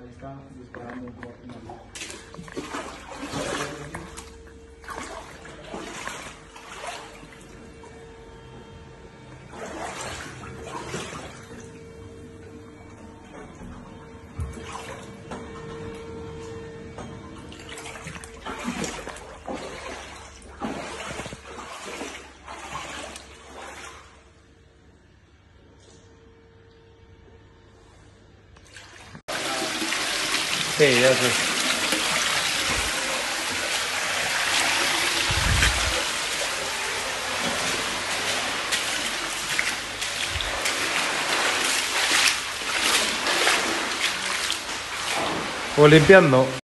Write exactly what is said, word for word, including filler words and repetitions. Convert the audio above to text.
ahí está disparando un poco. Sí, ya sé. O limpiando.